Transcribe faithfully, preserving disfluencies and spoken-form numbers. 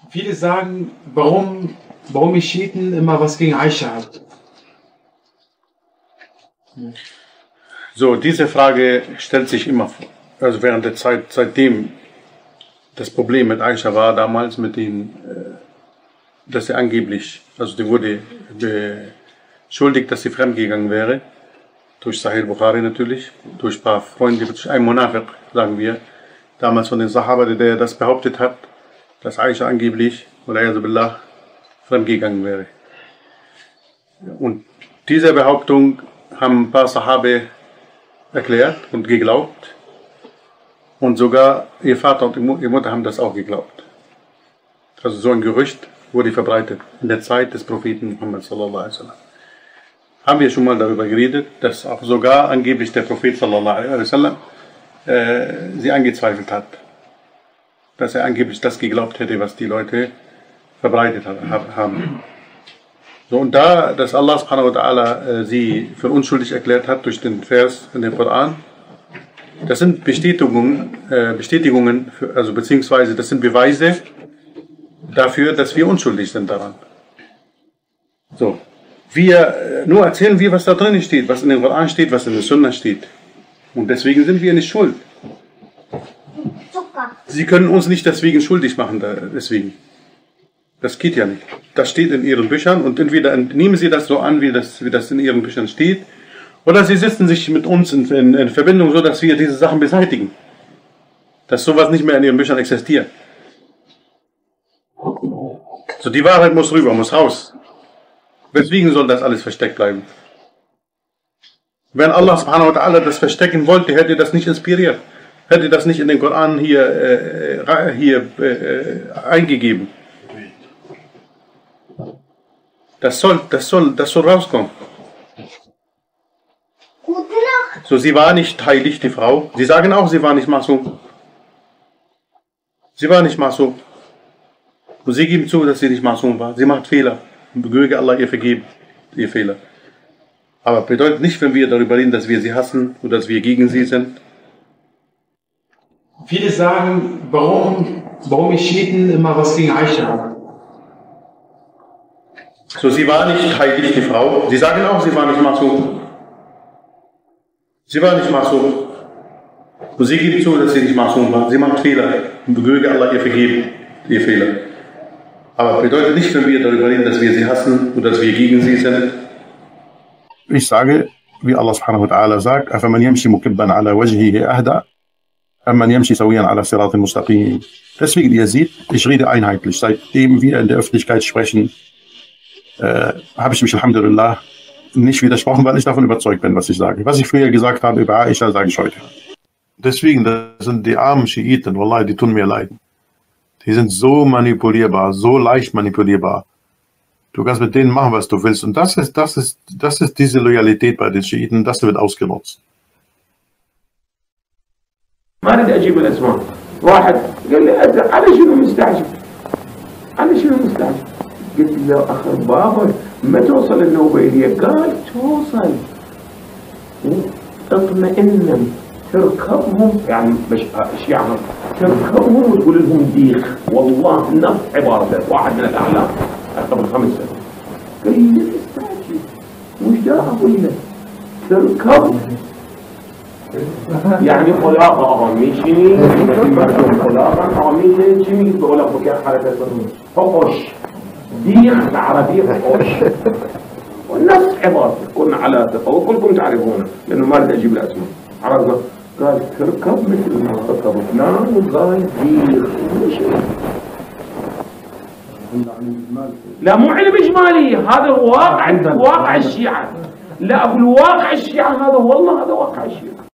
Viele sagen, warum, warum die Schiiten immer was gegen Aisha haben. So, diese Frage stellt sich immer vor. Also während der Zeit, seitdem das Problem mit Aisha war, damals mit den, dass sie angeblich, also die wurde beschuldigt, dass sie fremdgegangen wäre, durch Sahih Bukhari natürlich, durch ein paar Freunde, durch einen Munafiq, sagen wir, damals von den Sahaba, der das behauptet hat, dass Aisha angeblich, oder billah, fremdgegangen wäre. Und diese Behauptung haben ein paar Sahabe erklärt und geglaubt. Und sogar ihr Vater und ihre Mutter haben das auch geglaubt. Also so ein Gerücht wurde verbreitet in der Zeit des Propheten Muhammad sallallahu alaihi wasallam. Haben wir schon mal darüber geredet, dass auch sogar angeblich der Prophet sallallahu alaihi wasallam äh, sie angezweifelt hat. Dass er angeblich das geglaubt hätte, was die Leute verbreitet haben. So, und da, dass Allah subhanahu wa ta'ala äh, sie für unschuldig erklärt hat durch den Vers in den Koran, das sind Bestätigungen, äh, Bestätigungen für, also beziehungsweise das sind Beweise dafür, dass wir unschuldig sind daran. So, wir, äh, nur erzählen wir, was da drin steht, was in dem Koran steht, was in der Sunna steht. Und deswegen sind wir nicht schuld. Sie können uns nicht deswegen schuldig machen, da, deswegen. Das geht ja nicht. Das steht in Ihren Büchern und entweder nehmen Sie das so an, wie das, wie das in Ihren Büchern steht, oder Sie setzen sich mit uns in, in, in Verbindung, so dass wir diese Sachen beseitigen. Dass sowas nicht mehr in Ihren Büchern existiert. So, die Wahrheit muss rüber, muss raus. Weswegen soll das alles versteckt bleiben? Wenn Allah subhanahu wa ta'ala das verstecken wollte, hätte das nicht inspiriert. Hätte das nicht in den Koran hier, äh, hier äh, eingegeben. Das soll, das soll, das soll rauskommen. Gute Nacht. So, sie war nicht heilig, die Frau. Sie sagen auch, sie war nicht Masum. Sie war nicht Masum. Und sie geben zu, dass sie nicht Masum war. Sie macht Fehler. Und möge Allah ihr vergeben, ihr Fehler. Aber bedeutet nicht, wenn wir darüber reden, dass wir sie hassen oder dass wir gegen sie sind. Viele sagen, warum, warum die Schiiten immer was gegen Aisha haben. So, sie war nicht heilig, die Frau. Sie sagen auch, sie war nicht Masum. Sie war nicht Masum. Und sie gibt zu, dass sie nicht Masum war. Sie macht Fehler. Und möge Allah ihr vergeben, ihr Fehler. Aber bedeutet nicht, wenn wir darüber reden, dass wir sie hassen und dass wir gegen sie sind. Ich sage, wie Allah subhanahu wa ta'ala sagt, أَفَمَنْ يَمْشِي مُكِبًّا عَلَى وَجْهِهِ أَهْدَى أَمَّنْ يَمْشِي سَوِيًّا عَلَى صِرَاطٍ مُسْتَقِيمٍ. Deswegen, ihr seht, ich rede einheitlich. Seitdem wir in der Öffentlichkeit sprechen, äh, habe ich mich, alhamdulillah, nicht widersprochen, weil ich davon überzeugt bin, was ich sage. Was ich früher gesagt habe über Aisha, sage ich heute. Deswegen, das sind die armen Schiiten, wallahi, die tun mir leid. Die sind so manipulierbar, so leicht manipulierbar. Du kannst mit denen machen, was du willst. Und das ist, das ist, das ist diese Loyalität bei den Schiiten, das wird ausgenutzt. ما أريد أجيب الأسماء. واحد قال لي أنا شنو مستعجب؟ أنا شنو مستعجب؟ قلت له يا أخي بابا ما توصل النوبيلية؟ قال توصل. اطمئنا تركبهم يعني مش الشيعة تركبهم وتقول لهم ديخ. والله نفس عبارته واحد من الأعلام قبل خمس سنوات. قال لي مستعجب وش دا أقول لك؟ تركبهم. يعني خلاقة آمیشی مردم خلاقة آمیشه چی میگید به اولا بکر حرکت کنید حقش ديخ بالعربية حقش والنفس عبارة كنا على تفوق كلكم تعرفونه لأنه ما رد أجيب الأسماء عرفنا قال تركب مثل ما ركب فلان وقال ديخ لا مو علم إجمالي هذا واقع واقع الشيعة لا أقول واقع الشيعة هذا والله هذا واقع الشيعة